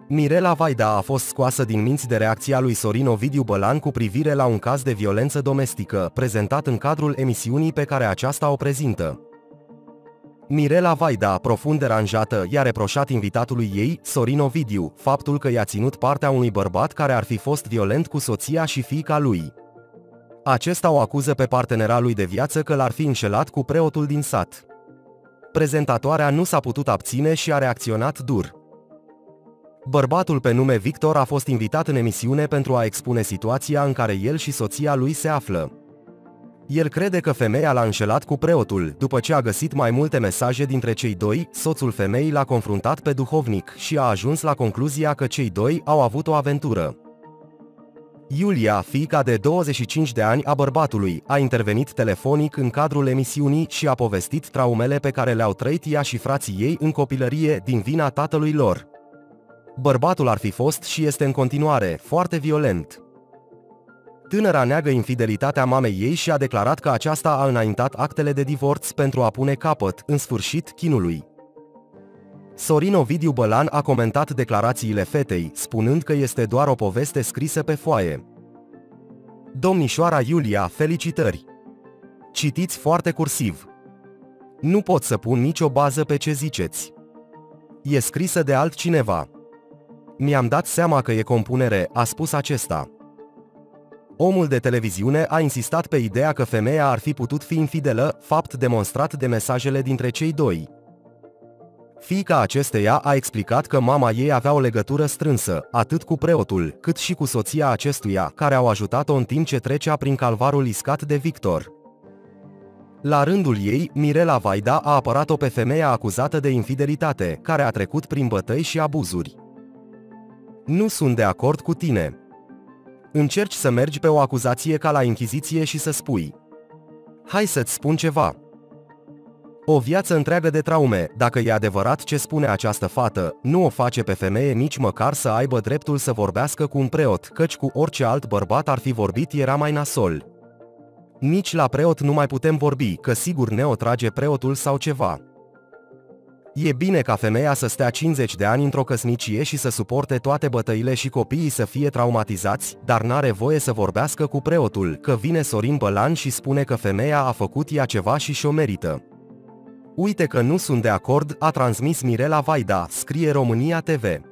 Mirela Vaida a fost scoasă din minți de reacția lui Sorin Ovidiu Bălan cu privire la un caz de violență domestică, prezentat în cadrul emisiunii pe care aceasta o prezintă. Mirela Vaida, profund deranjată, i-a reproșat invitatului ei, Sorin Ovidiu, faptul că i-a ținut partea unui bărbat care ar fi fost violent cu soția și fiica lui. Acesta o acuză pe partenera lui de viață că l-ar fi înșelat cu preotul din sat. Prezentatoarea nu s-a putut abține și a reacționat dur. Bărbatul pe nume Victor a fost invitat în emisiune pentru a expune situația în care el și soția lui se află. El crede că femeia l-a înșelat cu preotul, după ce a găsit mai multe mesaje dintre cei doi, soțul femeii l-a confruntat pe duhovnic și a ajuns la concluzia că cei doi au avut o aventură. Iulia, fiica de 25 de ani a bărbatului, a intervenit telefonic în cadrul emisiunii și a povestit traumele pe care le-au trăit ea și frații ei în copilărie din vina tatălui lor. Bărbatul ar fi fost și este în continuare foarte violent. Tânăra neagă infidelitatea mamei ei și a declarat că aceasta a înaintat actele de divorț pentru a pune capăt, în sfârșit, chinului. Sorin Ovidiu Bălan a comentat declarațiile fetei, spunând că este doar o poveste scrisă pe foaie. Domnișoara Iulia, felicitări! Citiți foarte cursiv. Nu pot să pun nicio bază pe ce ziceți. E scrisă de altcineva. Mi-am dat seama că e compunere, a spus acesta. Omul de televiziune a insistat pe ideea că femeia ar fi putut fi infidelă, fapt demonstrat de mesajele dintre cei doi. Fiica acesteia a explicat că mama ei avea o legătură strânsă, atât cu preotul, cât și cu soția acestuia, care au ajutat-o în timp ce trecea prin calvarul iscat de Victor. La rândul ei, Mirela Vaida a apărat-o pe femeia acuzată de infidelitate, care a trecut prin bătăi și abuzuri. Nu sunt de acord cu tine. Încerci să mergi pe o acuzație ca la Inchiziție și să spui: hai să-ți spun ceva. O viață întreagă de traume, dacă e adevărat ce spune această fată, nu o face pe femeie nici măcar să aibă dreptul să vorbească cu un preot, căci cu orice alt bărbat ar fi vorbit era mai nasol. Nici la preot nu mai putem vorbi, că sigur ne o trage preotul sau ceva. E bine ca femeia să stea 50 de ani într-o căsnicie și să suporte toate bătăile și copiii să fie traumatizați, dar n-are voie să vorbească cu preotul, că vine Sorin Bălan și spune că femeia a făcut ea ceva și și-o merită. Uite că nu sunt de acord, a transmis Mirela Vaida, scrie România TV.